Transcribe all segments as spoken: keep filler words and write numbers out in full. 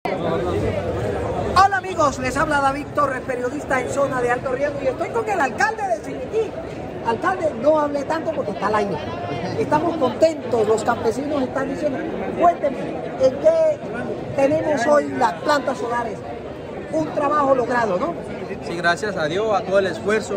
Hola amigos, les habla David Torres, periodista en zona de alto riesgo, y estoy con el alcalde de Chiriquí. Alcalde, no hable tanto porque está al aire. Estamos contentos, los campesinos están diciendo, cuénteme, ¿en qué tenemos hoy las plantas solares? Un trabajo logrado, ¿no? Sí, gracias a Dios, a todo el esfuerzo.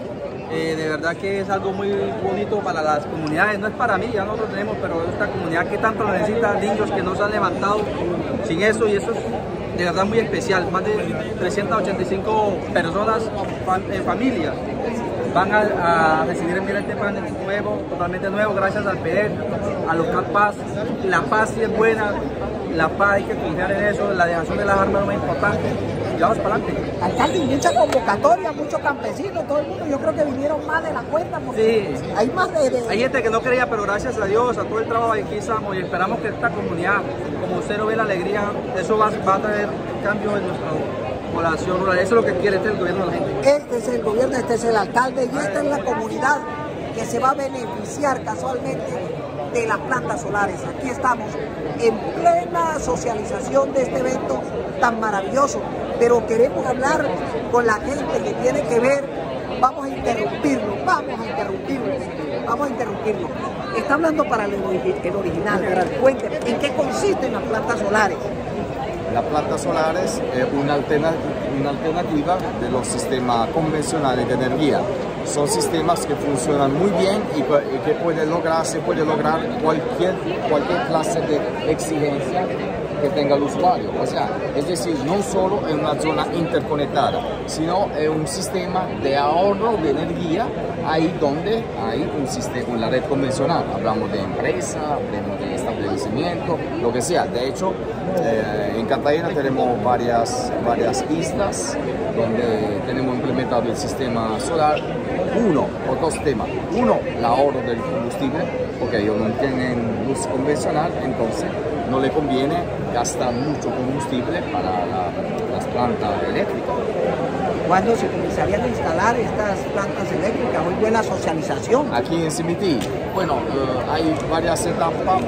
Eh, de verdad que es algo muy bonito para las comunidades, no es para mí, ya nosotros tenemos, pero esta comunidad que tanto lo necesita, niños que no se han levantado sin eso, y eso es de verdad muy especial. Más de trescientas ochenta y cinco personas en familia van a, a recibir mira, este panel nuevo, totalmente nuevo, gracias al P E R, a Local Paz. La paz sí es buena, la paz hay que confiar en eso, la dejación de las armas es muy importante. Y vamos para adelante. Alcalde, mucha convocatoria, muchos campesinos, todo el mundo, yo creo que vinieron más de la cuenta, porque sí, hay más de, de... Hay gente que no creía, pero gracias a Dios, a todo el trabajo aquí estamos, y esperamos que esta comunidad, como usted lo ve la alegría, eso va, va a traer cambios en nuestra población rural. Eso es lo que quiere este el gobierno de la gente. Este es el gobierno, este es el alcalde, y esta es la comunidad que se va a beneficiar casualmente de las plantas solares. Aquí estamos en plena socialización de este evento tan maravilloso, pero queremos hablar con la gente que tiene que ver. Vamos a interrumpirlo, vamos a interrumpirlo, vamos a interrumpirlo. Está hablando para el, el original. Cuénteme, ¿en qué consisten las plantas solares? Las plantas solares es una, alterna, una alternativa de los sistemas convencionales de energía. Son sistemas que funcionan muy bien y que puede lograr, se puede lograr cualquier, cualquier clase de exigencia que tenga el usuario. O sea, es decir, no solo en una zona interconectada, sino en un sistema de ahorro de energía ahí donde hay un sistema, una red convencional. Hablamos de empresa, hablamos de establecimiento, lo que sea. De hecho, eh, en Cartagena tenemos varias, varias islas donde tenemos implementado el sistema solar. Uno, o dos temas. Uno, el ahorro del combustible, porque ellos no tienen luz convencional, entonces no le conviene gastar mucho combustible para la, las plantas eléctricas. ¿Cuándo se comenzarían a instalar estas plantas eléctricas? Muy buena socialización. Aquí en Simití, bueno, uh, hay varias etapas.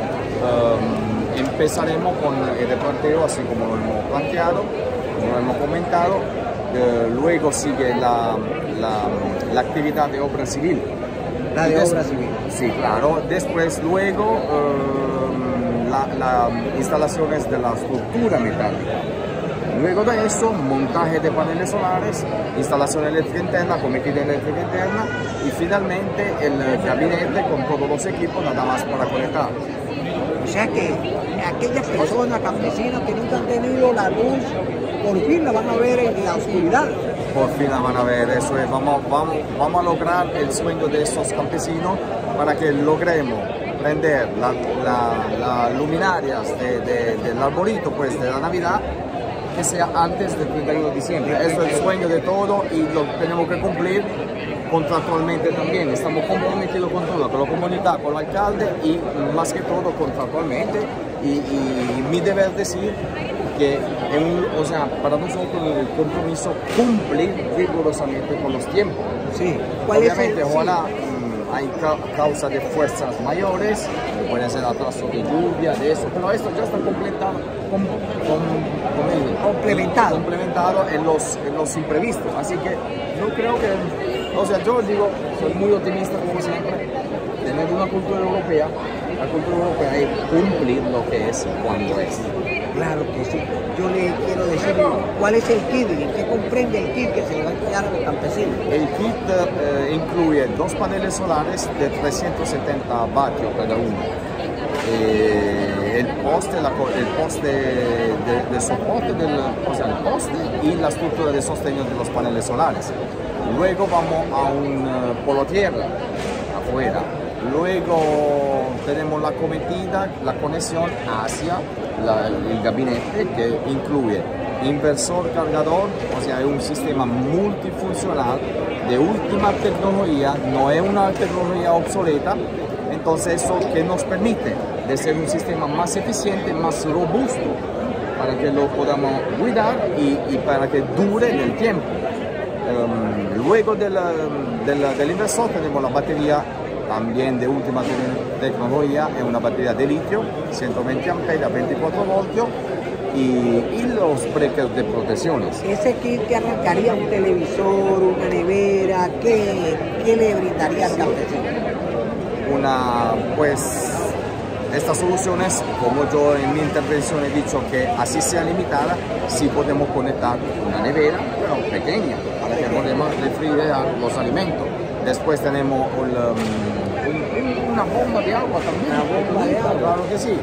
Um, empezaremos con el reparteo, así como lo hemos planteado, como lo hemos comentado. Uh, luego sigue la, la, la actividad de obra civil. La de obra civil. Sí, claro. Después, luego, uh, las la instalaciones de la estructura metálica. Luego de eso, montaje de paneles solares, instalación eléctrica interna, cometida eléctrica interna, y finalmente el gabinete con todos los equipos nada más para conectar. O sea que aquellas personas campesinas que nunca han tenido la luz, por fin la van a ver en la oscuridad. Por fin la van a ver, eso es, vamos, vamos, vamos a lograr el sueño de estos campesinos para que logremos prender las la, la luminarias de, de, del arbolito, pues, de la Navidad, que sea antes del treinta y uno de diciembre. Eso es el sueño de todo y lo tenemos que cumplir contractualmente también. Estamos comprometidos con todo, con la comunidad, con el alcalde y más que todo contractualmente. Y, y mi deber decir que en un, o sea, para nosotros el compromiso cumplir rigurosamente con los tiempos. Sí. Obviamente, ojalá sí. hay ca causa de fuerzas mayores, puede ser atraso de lluvia, de eso, pero esto ya está completado, com, com, com, complementado, complementado en, los, en los imprevistos. Así que yo creo que, o sea, yo digo, soy muy optimista como siempre, tener una cultura europea, la cultura europea es cumplir lo que es cuando es. Claro que sí. Yo le quiero decir cuál es el kit, qué comprende el kit que se le va a entregar a los campesinos. El kit eh, incluye dos paneles solares de trescientos setenta vatios cada uno. Eh, el poste, la, el poste de, de soporte, del, o sea, el poste y la estructura de sostén de los paneles solares. Luego vamos a un uh, polo tierra afuera. Luego tenemos la cometida, la conexión hacia la, el gabinete, que incluye inversor cargador, o sea, es un sistema multifuncional de última tecnología, no es una tecnología obsoleta. Entonces eso que nos permite de ser un sistema más eficiente, más robusto, para que lo podamos cuidar y, y para que dure en el tiempo. Um, luego de la, de la, del inversor tenemos la batería también de última te tecnología, es una batería de litio, ciento veinte amperios a veinticuatro voltios, y, y los breakers de protecciones. Ese kit que arrancaría un televisor, una nevera, ¿qué, qué le brindaría al campesino? Una, pues, estas soluciones, como yo en mi intervención he dicho que así sea limitada, sí podemos conectar una nevera, pero pequeña, para que podamos refrigerar los alimentos. Después tenemos un, un, una bomba de agua también. Una bomba de agua. Claro que sí.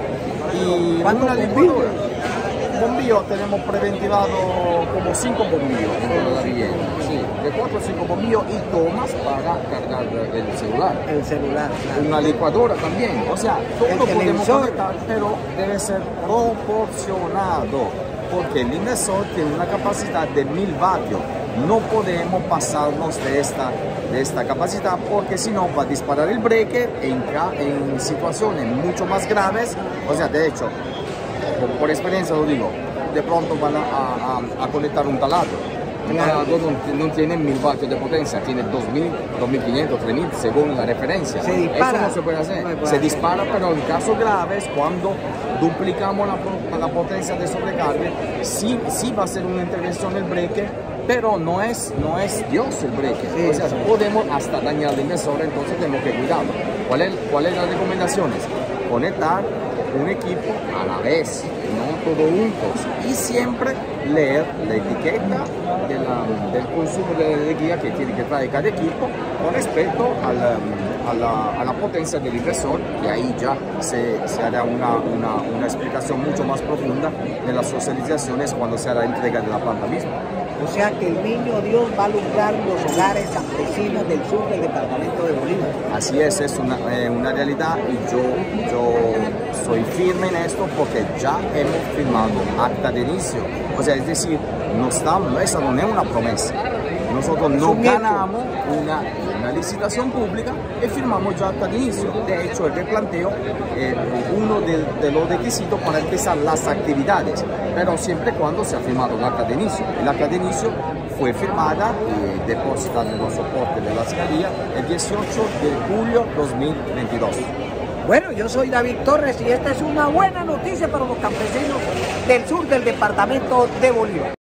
Y una licuadora. Bombillo tenemos preventivado como cinco bombillos en la vivienda. Sí, de cuatro o cinco bombillos y tomas para cargar el celular. El celular, claro. Una licuadora también. O sea, todo El lo podemos televisor. conectar, pero debe ser proporcionado. Porque el inversor tiene una capacidad de mil vatios. No podemos pasarnos de esta, de esta capacidad porque si no va a disparar el breaker en, en situaciones mucho más graves. O sea, de hecho, por, por experiencia lo digo, de pronto van a, a, a conectar un taladro. El taladro no, no tiene mil vatios de potencia, tiene dos mil, dos mil quinientos, tres mil según la referencia. Se dispara. Eso no se puede hacer. No puede se hacer. dispara, pero en casos graves, cuando duplicamos la, la potencia de sobrecarga, sí, sí va a ser una intervención el breaker, pero no es, no es Dios el breaker. Sí, o sea, sí. podemos hasta dañar el inversor, entonces tenemos que cuidarlo. ¿Cuáles ¿cuál es las recomendaciones? Conectar un equipo a la vez, no todos juntos, y siempre leer la etiqueta de la, del consumo de energía que tiene que traer cada equipo con respecto a la, a la, a la potencia del inversor, y ahí ya se, se hará una, una, una explicación mucho más profunda de las socializaciones cuando se hará la entrega de la planta misma. O sea que el niño Dios va a alumbrar los hogares campesinos del sur del departamento de Bolívar. Así es, es una, eh, una realidad, y yo, yo soy firme en esto porque ya hemos firmado acta de inicio. O sea, es decir, no estamos, esa no es una promesa. Nosotros Es no un hecho. ganamos una, una licitación pública y firmamos ya acta de inicio. De hecho, el replanteo es uno de, de los requisitos para empezar las actividades, pero siempre y cuando se ha firmado el acta de inicio. El acta de inicio fue firmada y depositada en los soportes de la Fiscalía el dieciocho de julio de dos mil veintidós. Bueno, yo soy David Torres y esta es una buena noticia para los campesinos del sur del departamento de Bolívar.